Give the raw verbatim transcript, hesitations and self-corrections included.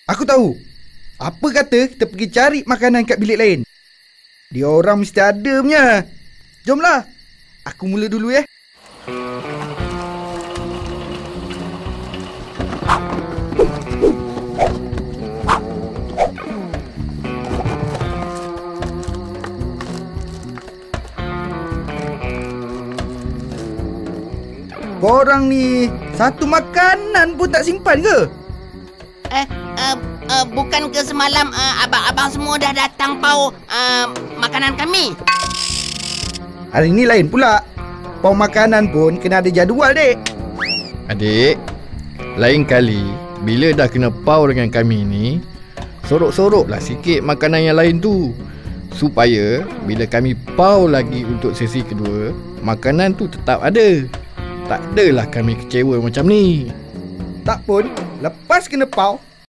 Aku tahu. Apa kata kita pergi cari makanan kat bilik lain? Dia orang mesti ada punya. Jomlah. Aku mula dulu ya. Korang ni satu makanan pun tak simpan ke? Eh, uh, uh, bukan ke semalam uh, abang-abang semua dah datang pau uh, makanan kami? Hari ni lain pula. Pau makanan pun kena ada jadual, dek. Adik, lain kali bila dah kena pau dengan kami ni, sorok-soroklah sikit makanan yang lain tu, supaya bila kami pau lagi untuk sesi kedua, makanan tu tetap ada. Tak adalah kami kecewa macam ni. Tak pun, lepas kena pau,